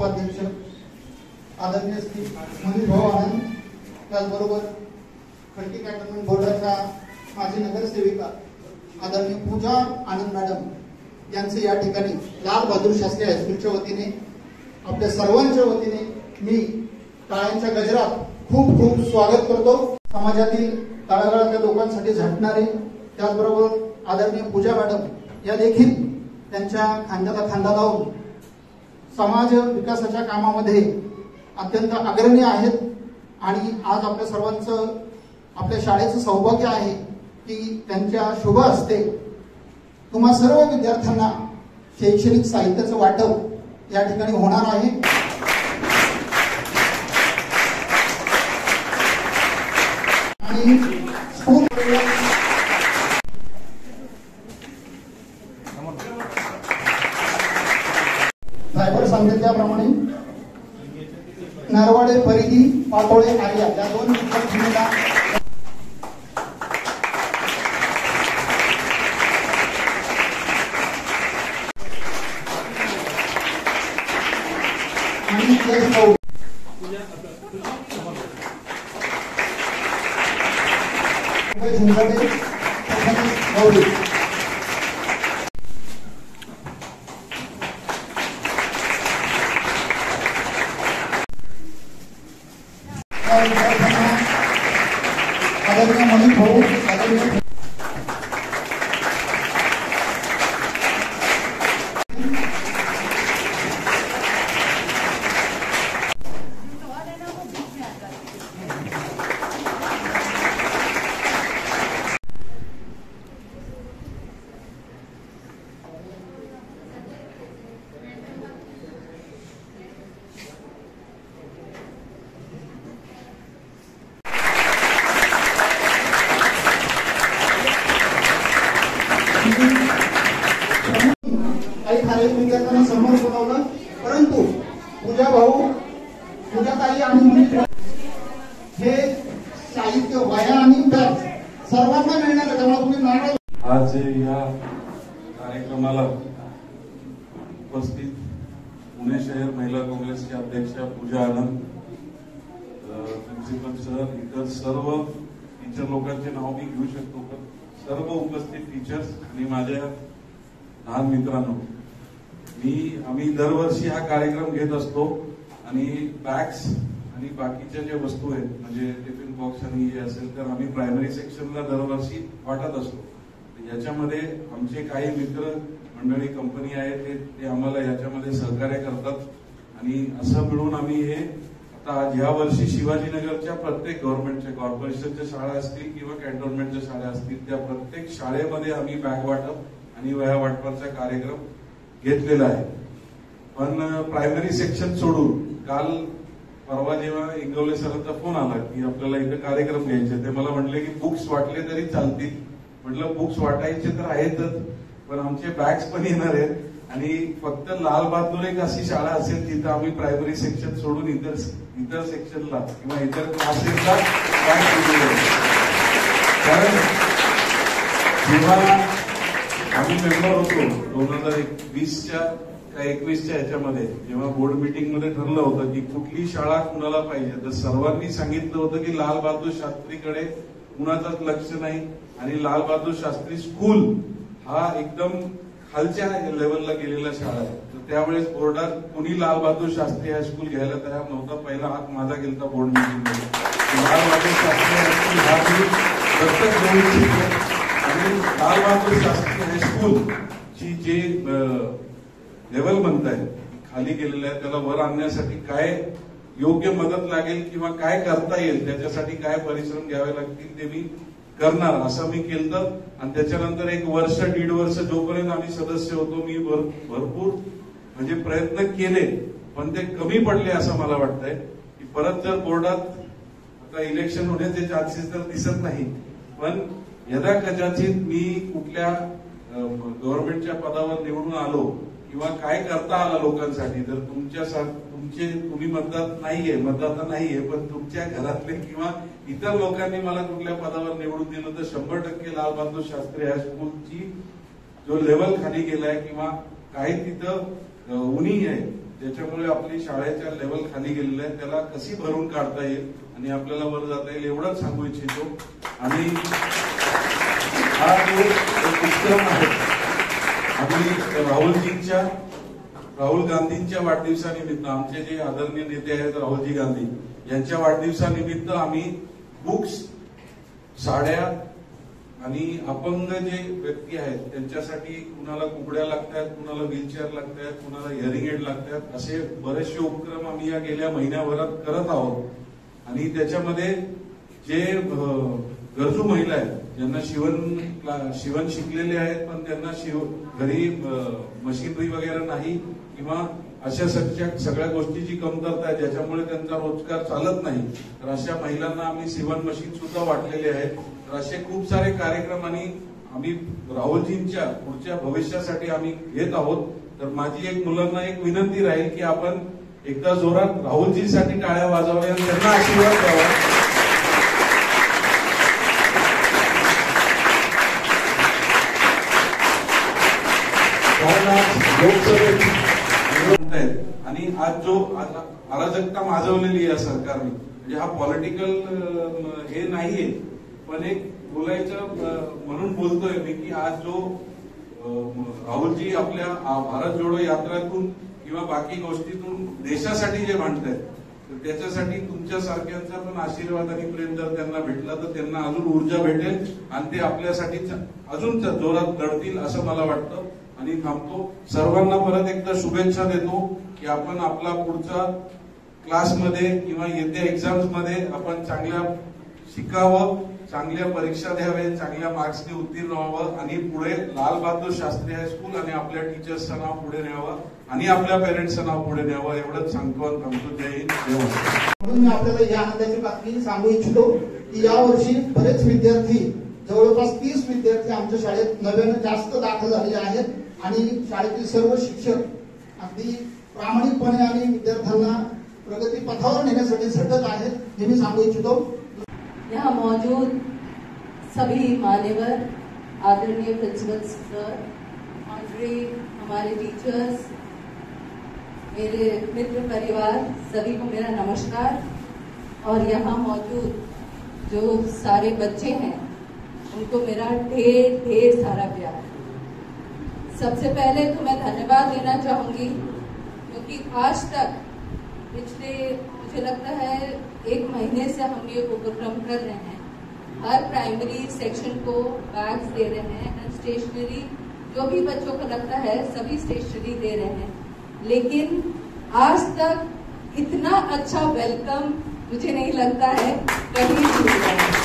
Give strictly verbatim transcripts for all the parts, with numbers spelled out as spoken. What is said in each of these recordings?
उपाध्यक्ष आदरणीय श्री मनीष भाऊ आनंद, त्याचबरोबर खडकी कॅन्टोन्मेंट बोर्डाच्या माजी नगरसेविका आदरणीय पूजा आनंद मॅडम यांचे या ठिकाणी लाल बहादूर शास्त्री हायस्कूलच्या वतीने आपल्या सर्वांच्या वतीने मी टाळ्यांच्या गजरात खूप खूप स्वागत करतो। समाजातील तळागाळातल्या लोकांसाठी झटणारे, त्याचबरोबर आदरणीय पूजा मॅडम या देखील त्यांच्या खांद्याला खांदा लावून समाज विकासाच्या कामामध्ये अत्यंत अग्रणी आहेत। आणि आज आपल्या सर्वांचं आपल्या शाळेचं सौभाग्य आहे की त्यांच्या शुभ हस्ते तुम्हा सर्व विद्यार्थ्यांना शैक्षणिक साहित्याचं वाटप या ठिकाणी होणार आहे। आणि स्कूल सायबर सांगितल्याप्रमाणे नरवाडे परिधी पाटोळे आर्या या दोन विद्यार्थ्यांना आणि यश भाऊ झुंजाडे गौरी आदरणीय मनीष भाऊ आदरणीय काही खालील विद्यार्थ्यांना समोर बोलावलं, परंतु पूजा भाऊ पूजाताई आणि मनीष हे साहित्य वह्या आणि बॅग सर्वांना मिळणार आहे, त्यामुळे तुम्ही नाव आज या कार्यक्रमाला उपस्थित पुणे शहर महिला काँग्रेसचे अध्यक्षा पूजा आनंद, प्रिन्सिपल सर, इतर सर्व टीचर लोकांचे नाव मी घेऊ शकतो, पण सर्व उपस्थित टीचर्स आणि माझ्या लहान मित्रांनो, मी आम्ही दरवर्षी हा कार्यक्रम घेत असतो आणि बॅग्स आणि बाकीच्या ज्या वस्तू आहेत म्हणजे टिफिन बॉक्स आणि हे असेल तर आम्ही प्रायमरी सेक्शनला दरवर्षी वाटत असतो। याच्यामध्ये आमचे काही मित्र मंडळी कंपनी आहे ते, ते आम्हाला याच्यामध्ये सहकार्य करतात आणि असं मिळून आम्ही हे आता आज या वर्षी शिवाजीनगरच्या प्रत्येक गव्हर्नमेंटच्या कॉर्पोरेशनच्या शाळा असतील किंवा कॅन्टोन्मेंटच्या शाळा असतील त्या प्रत्येक शाळेमध्ये आम्ही बॅग वाटप आणि वह्या वाटपाचा कार्यक्रम घेतलेला आहे। पण प्रायमरी सेक्शन सोडून काल परवा जेव्हा इंगवले सरांचा फोन आला की आपल्याला इथे कार्यक्रम घ्यायचे, ते मला म्हटले की बुक्स वाटले तरी चालतील। म्हटलं बुक्स वाटायचे तर आहेतच, पण आमचे बॅग्स पण येणार आहेत आणि फक्त लाल बहादूर एक अशी शाळा असेल जिथं आम्ही प्रायमरी सेक्शन सोडून इतर इतर सेक्शनला किंवा इतर क्लासेसला बॅग दिलेली आहे। कारण जेव्हा आम्ही मेंबर होतो दोन हजार वीसच्या का एकवीसच्या ह्याच्यामध्ये जेव्हा बोर्ड मीटिंग मध्ये ठरलं होतं की कुठली शाळा कुणाला पाहिजे, तर सर्वांनी सांगितलं होतं की लाल बहादूर शास्त्रीकडे कुणाचंच लक्ष नाही आणि लाल बहादूर शास्त्री स्कूल हा एकदम खालच्या लेवलला गेलेला शाळा आहे। तर त्यावेळेस बोर्डात कुणी लाल बहादूर शास्त्री हायस्कूल घ्यायला तयार नव्हता। पहिला हात माझा गेलता बोर्ड मीटिंगमध्ये। लाल बहादूर शास्त्री हायस्कूल हा प्रत्येक गौरी आणि लाल बहादूर शास्त्री हायस्कूल ची जे लेवल म्हणताय खाली गेलेलं आहे, त्याला वर आणण्यासाठी काय योग्य मदत लागेल किंवा काय करता येईल त्याच्यासाठी काय परिश्रम घ्यावे लागतील ते मी करणार असं मी केलं। आणि त्याच्यानंतर एक वर्ष दीड वर्ष जोपर्यंत आम्ही सदस्य होतो मी भरपूर म्हणजे प्रयत्न केले, पण ते कमी पडले असं मला वाटतंय की परत जर बोर्डात आता इलेक्शन होण्याचे चान्सेस तर दिसत नाही, पण यदा कदाचित मी कुठल्या गव्हर्नमेंटच्या पदावर निवडून आलो किंवा काय करता आला लोकांसाठी, तर तुमच्या तुमचे तुम्ही मतदात नाहीये मतदाता नाहीये पण तुमच्या घरातले किंवा इतर लोकांनी मला कुठल्या पदावर निवडून दिलं तर शंभर टक्के लाल बहादूर शास्त्री हायस्कूलची जो लेवल खाली गेलाय किंवा काही तिथं उणी आहे ज्याच्यामुळे आपली शाळेच्या लेवल खाली गेलेलं आहे त्याला कशी भरून काढता येईल आणि आपल्याला वर जाता येईल एवढंच सांगू इच्छितो. आणि हा जो एक उपक्रम आहे आम्ही राहुलजींच्या राहुल गांधींच्या वाढदिवसानिमित्त, आमचे जे आदरणीय नेते आहेत राहुलजी गांधी यांच्या वाढदिवसानिमित्त आम्ही बुक्स, साड्या आणि अपंग जे व्यक्ती आहेत त्यांच्यासाठी कुणाला कुबड्या लागतात, कुणाला व्हीलचेअर लागतात, कुणाला हिअरिंग एड लागतात, असे बरेचसे उपक्रम आम्ही या गेल्या महिन्याभरात करत आहोत. आणि त्याच्यामध्ये जे गरजू महिला आहेत ज्यांना शिवण शिवण शिकलेले आहेत पण त्यांना शिव घरी मशिनरी वगैरे नाही किंवा अशा सगळ्या गोष्टीची कमतरता आहे ज्याच्यामुळे त्यांचा रोजगार चालत नाही, तर अशा महिलांना आम्ही शिवण मशीन सुद्धा वाटलेले आहेत. तर असे खूप सारे कार्यक्रम आणि आम्ही राहुलजींच्या पुढच्या भविष्यासाठी आम्ही घेत आहोत. तर माझी एक मुलांना एक विनंती राहील की आपण एकदा जोरात राहुलजींसाठी टाळ्या वाजवाव्या आणि त्यांना आशीर्वाद द्यावा. आणि आज जो अराजकता माजवलेली आहे सरकारने, म्हणजे हा पॉलिटिकल हे नाहीये पण एक बोलायचं म्हणून बोलतोय मी की आज जो राहुलजी आपल्या भारत जोडो यात्रातून किंवा बाकी गोष्टीतून देशासाठी जे मांडतायत तर त्याच्यासाठी तुमच्या सारख्यांचा पण आशीर्वाद आणि प्रेम जर त्यांना भेटला तर त्यांना अजून ऊर्जा भेटेल आणि ते आपल्यासाठी अजून जोरात लढतील असं मला वाटतं. आणि थांबतो. सर्वांना परत एकदा शुभेच्छा देतो की आपण आपला पुढचा क्लासमध्ये किंवा येत्या एक्झाम्स मध्ये आपण चांगल्या शिकावं, चांगल्या परीक्षा द्याव्या, चांगल्या मार्क्सने उत्तीर्ण व्हावं आणि पुढे लाल बहादूर शास्त्री हायस्कूल आणि आपल्या टीचर्सचं नाव पुढे न्यावं आणि आपल्या पेरेंट्सचं नाव पुढे न्यावं एवढंच सांगतो आणि थांबतो. जय हिंद, जय महाराष्ट्र. म्हणून मी आपल्याला या आनंदाची बातमी सांगू इच्छितो की यावर्षी बरेच विद्यार्थी, जवळपास तीस विद्यार्थी आमच्या शाळेत नव्यानं जास्त दाखल झालेले आहेत आणि शाळेतील सर्व शिक्षक अगदी प्रामाणिकपणे आणि विद्यार्थ्यांना प्रगती पथावर नेण्यासाठी झटत आहेत हे मी सांगू इच्छितो. यहाँ मौजूद सभी मान्यवर, आदरणीय प्रिंसिपल सर, ऑनरी हमारे टीचर्स, मेरे मित्र परिवार, सभी को मेरा नमस्कार. और यहाँ मौजूद जो सारे बच्चे हैं उनको मेरा ढेर ढेर सारा प्यार. सबसे पहले तो मैं धन्यवाद देना चाहूंगी क्योंकि आज तक पिछले मुझे लगता है एक महीने से हम ये उपक्रम कर रहे हैं. हर प्राइमरी सेक्शन को बैग्स दे रहे हैं एंड स्टेशनरी, जो भी बच्चों को लगता है सभी स्टेशनरी दे रहे हैं. लेकिन आज तक इतना अच्छा वेलकम मुझे नहीं लगता है कहीं भी हुआ है.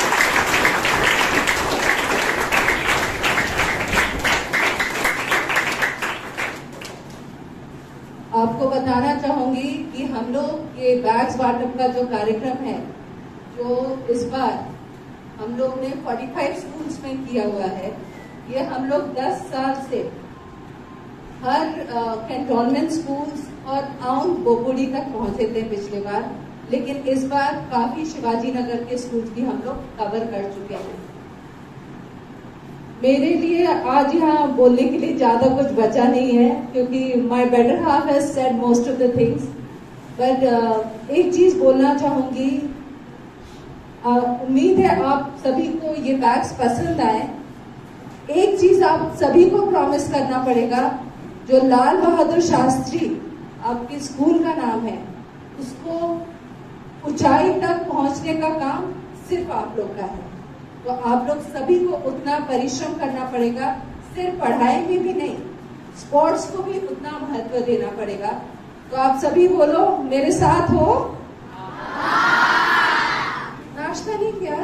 आपको बताना चाहूंगी कि हम लोग ये बैग्स वाटअप का जो कार्यक्रम है जो इस बार हम लोग ने पैंतालीस स्कूल्स में किया हुआ है, ये हम लोग दस साल से हर कैंटोनमेंट स्कूल्स और आउन बोपुड़ी तक पहुंचे थे पिछले बार, लेकिन इस बार काफी शिवाजी नगर के स्कूल्स भी हम लोग कवर कर चुके हैं. मेरे लिए आज यहाँ बोलने के लिए ज्यादा कुछ बचा नहीं है क्योंकि my better half has said most of the things, but एक चीज बोलना चाहूंगी. उम्मीद है आप सभी को ये बैग्स पसंद आए. एक चीज आप सभी को प्रॉमिस करना पड़ेगा, जो लाल बहादुर शास्त्री आपके स्कूल का नाम है उसको ऊंचाई तक पहुंचने का काम सिर्फ आप लोग का है. तो आप लोग सभी को उतना परिश्रम करना पड़ेगा, सिर्फ पढ़ाई में भी नहीं, स्पोर्ट्स को भी उतना महत्व देना पड़ेगा. तो आप सभी बोलो मेरे साथ हो. नाश्ता नहीं किया?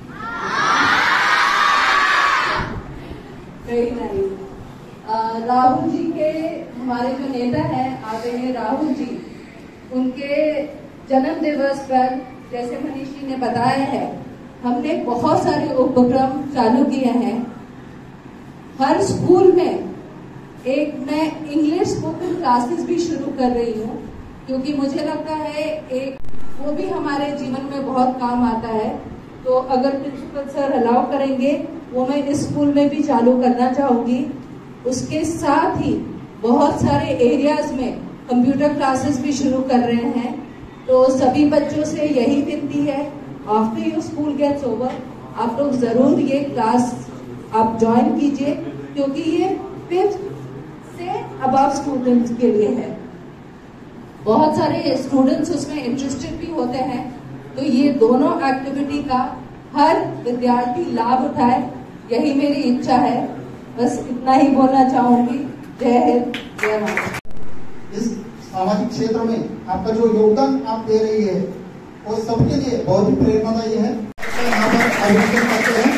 Very nice. राहुल जी के, हमारे जो नेता हैं आदरणीय राहुल जी, उनके जन्म दिवस पर जैसे मनीष जी ने बताया है हमने बहुत सारे उपक्रम चालू किए हैं. हर स्कूल में एक मैं इंग्लिश स्पोकन क्लासेस भी शुरू कर रही हूँ क्योंकि मुझे लगता है एक वो भी हमारे जीवन में बहुत काम आता है. तो अगर प्रिंसिपल सर अलाउ करेंगे वो मैं इस स्कूल में भी चालू करना चाहूंगी. उसके साथ ही बहुत सारे एरियाज में कंप्यूटर क्लासेस भी शुरू कर रहे हैं। तो सभी बच्चों से यही विनती है, after your school gets over आप लोग जरूर ये क्लास आप ज्वाइन कीजिए, क्योंकि ये फिफ्थ से अबव स्टूडेंट्स के लिए है। बहुत सारे स्टूडेंट्स उसमें इंटरेस्टेड भी होते हैं, तो ये दोनों एक्टिविटी का हर विद्यार्थी लाभ उठाए, यही मेरी इच्छा है। बस इतना ही बोलना चाहूंगी। जय हिंद, जय भारत। इस सामाजिक क्षेत्र में आपका जो योगदान आप दे रही है वो सबके लिए बहुत ही प्रेरणादायी है। यहाँ पर अभिनंदन करते हैं।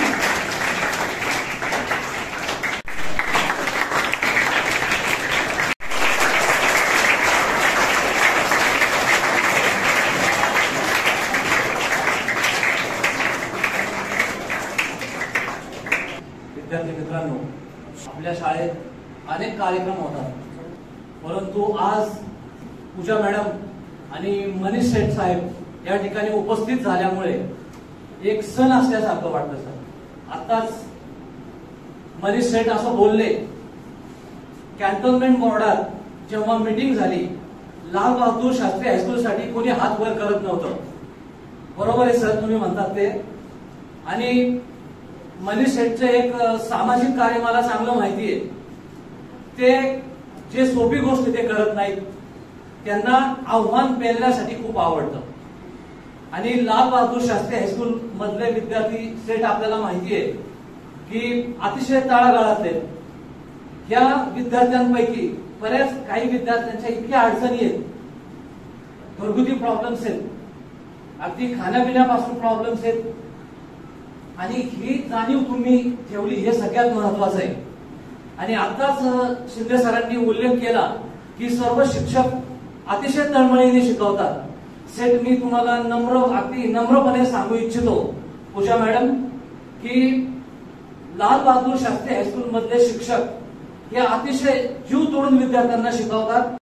विद्यार्थी मित्रांनो, आपल्या शाळेत अनेक कार्यक्रम होतात, परंतु आज पूजा मॅडम आणि मनीष शेठ साहेब या ठिकाणी उपस्थित झाल्यामुळे एक सण असल्यासारखं वाटतं सर। आताच मनीष शेठ असं बोलले, कॅन्टोन्मेंट बोर्डात जेव्हा मीटिंग झाली, लाल बहादूर शास्त्री हायस्कूल साठी कोणी हात वर करत नव्हतं। बरोबर आहे सर, तुम्ही म्हणतात ते। आणि मनीष शेठचे एक सामाजिक कार्य मला चांगलं माहिती आहे। ते जे सोपी गोष्ट ते करत नाहीत, त्यांना आव्हान पेलण्यासाठी खूप आवडतं। आणि लाल बहादूर शास्त्री हायस्कूल मधले विद्यार्थी सेट आपल्याला माहिती आहे की अतिशय तळागाळातले, या विद्यार्थ्यांपैकी बऱ्याच काही विद्यार्थ्यांच्या इतक्या अडचणी आहेत, घरगुती प्रॉब्लेम्स आहेत, अगदी खाण्यापिण्यापासून प्रॉब्लेम्स आहेत, आणि ही जाणीव तुम्ही ठेवली हे सगळ्यात महत्वाचं आहे। आणि आताच शिंदे सरांनी उल्लेख केला की सर्व शिक्षक अतिशय तळमळीने शिकवतात। सेठ, मी तुम्हाला नम्र अगदी नम्रपणे सांगू इच्छितो पूजा मॅडम की लाल बहादूर शास्त्री हायस्कूल मधले शिक्षक हे अतिशय जीव तोडून विद्यार्थ्यांना शिकवतात।